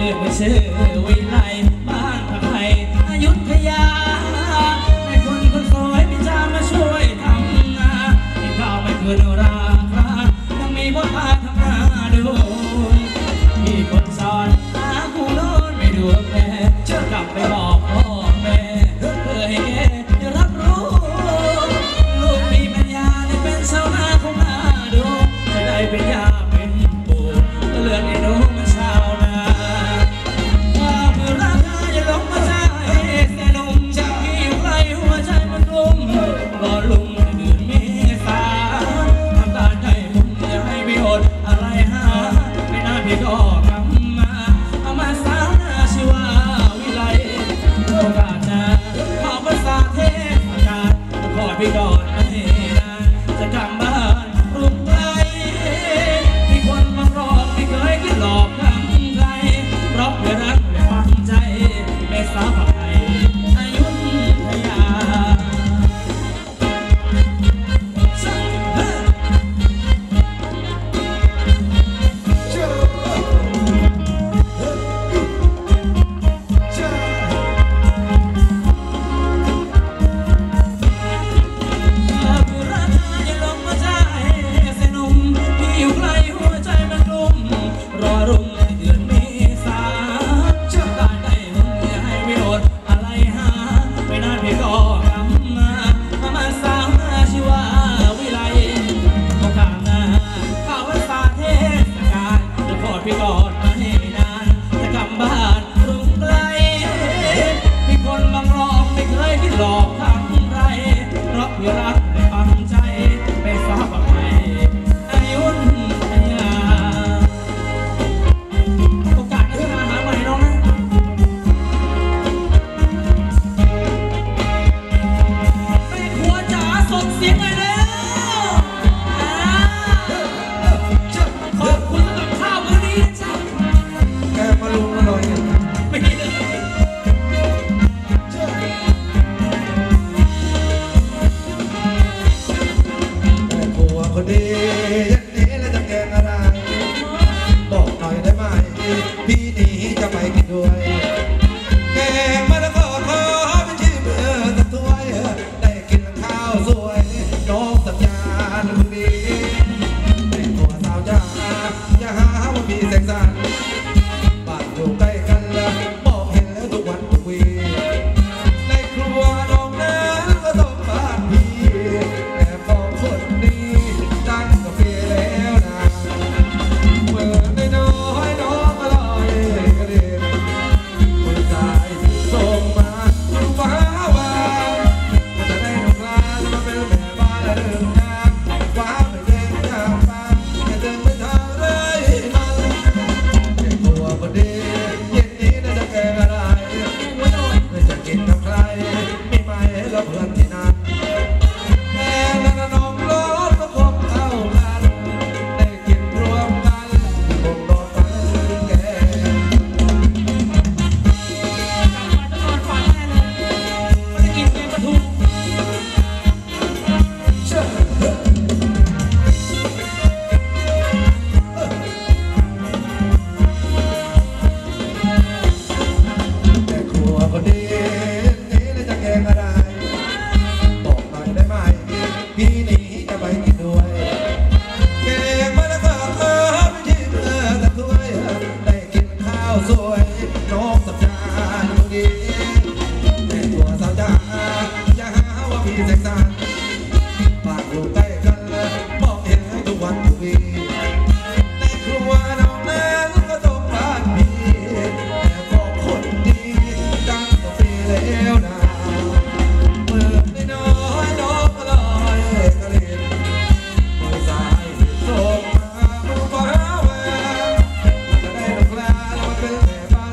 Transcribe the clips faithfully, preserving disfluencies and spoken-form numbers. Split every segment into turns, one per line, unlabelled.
ไม่ชื่อวิไลบ้านพระไทยอยุธยาให้คนคนสวยพี่จะมาช่วยทำนาให้ข้าวไม่คืนราคายังมีพ่อตาทำนาดูมีคนสอนหาผู้โน้นไม่ดูแลเชื่อกลับไปบอกพ่อแม่เพื่อให้แกได้รับรู้ลูกมีปัญญาได้เป็นชาวนาคงน่าดูจะได้เป็นยาเป็นปู่ก็เลือกไอ้หนูมาชาวนาความรักอย่าลงมาใจแต่หนุ่มจะมีใครหัวใจมันกลุ่มรอลุงเดือนเมษาน้ำตาใจผมอย่าให้พี่อดอะไรหาไม่น่าพี่ก็กำมาเอามาสาวนาชื่อว่าวิไลโอกาสหน้าขอภาษาเทศกาลขอพี่ก่อนไม่นานจะกลับบ้านกรุงไกลมีคนมารอไม่เคยคิดหลอกทำใครเพราะเพื่อรักและฟังใจแม่สาวไทยอยุธยาพี่กอดมาให้นานจะกลับบ้านกรุงไกลมีคนบางรองไม่เคยคิดหลอกทำไรเพราะพี่รักและฟังใจไปฟ้าบักไทยอยุธยาโอกาสที่มาหาใหม่น้องนะแม่ครัวจ๋าส่งเสียงเลยแล้วขอบคุณสำหรับข้าวมื้อนี้นะจ๊ะแกมาลุงอร่อยไม่กินเลยแม่ครัวคนดียันนี้แล้วจะแกงอะไรบอกหน่อยได้ไหมพี่นี้จะไปกินด้วยแกงมะละกอขอเป็นชื่อเบอร์สักถ้วยได้กินข้าวสวยน้องสัญญาณคนดีแม่ครัวสาวจ้าอย่าหาว่าพี่แสงสรรค์บ้านอยู่ใกล้กันละมองเห็นแล้วทุกวันทุกวีในครัวน้องนั้นก็ต้องบ้านพี่แต่พอคนนี้ตั้งกาแฟแล้วนะเมื่อได้น้อยน้องอร่อยกระเด็นมือซ้ายส่งมาดูฟ้าวางจะได้น้องกลางมาเป็นแม่บ้านและเดินงานฟ้าไม่แดงยามฟ้าแค่เดินไปทางไรมันแค่ตัวคนดีเย็นนี้น่าจะแกงอะไรไม่จะกินกับใครมีไหมแล้วเพื่อนที่นั่นแม่และน้องรถก็คงเข้ากันได้กินรวมกันคงนอนฝันถึงแกนอนฝันแน่เลยไม่ได้กินแกงปลาทูแม่ครัวคนดีนี้เลยจะแกงอะไรบอกหน่อยได้ไหมพี่นี้จะไปกินด้วยแกงมะละกอขอเป็นชื่อเบอร์สักถ้วยได้กินข้าวสวยน้องสัญญาณคนดีแม่ครัวสาวจ้าอย่าหาว่าพี่แสงสรรค์บ้านอยู่ใกล้กันเลยมองเห็นทุกวันทุกวีในครัวน้องนั้นก็ต้องบ้านพี่แต่พอคนดีดังก็ฟรีแล้วนะเมื่อได้น้อยน้องอร่อยกระเด็นมือซ้ายส่งมาดูฟ้าแววจะได้น้องกลาแล้วมาเป็นแม่บ้าน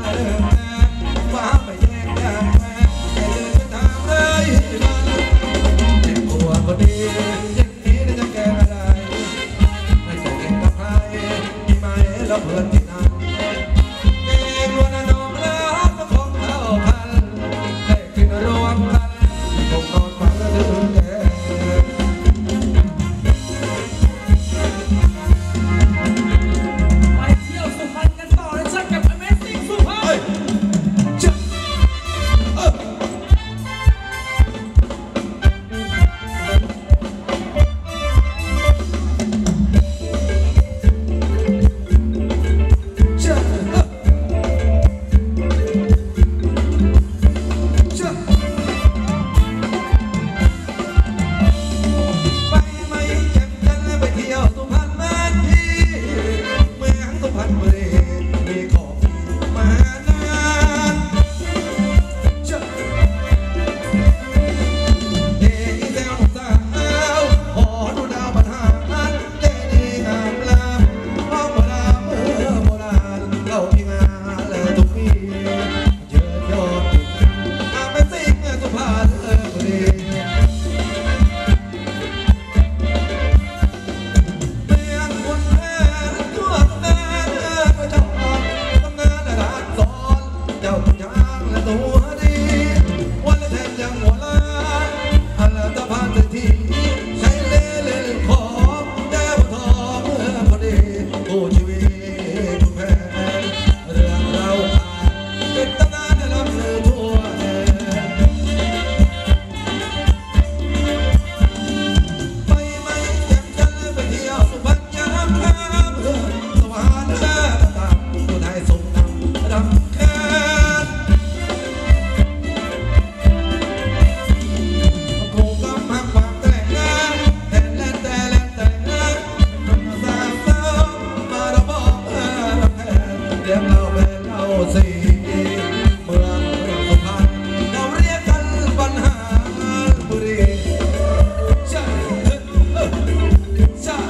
รีเมืองสุพรรณเราเรียกกันปัญหาบุรีใช่ใช่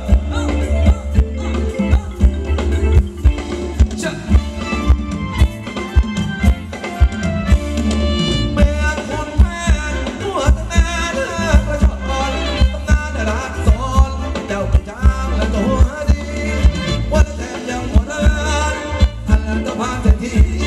ใช่เมืองคุณแม่หัวตะงานกระชอนตำนานรักสอนเจ้าประจามและตัวดีวันแทนยังหัวเรือนอันนั้นก็ผ่านเศรษฐี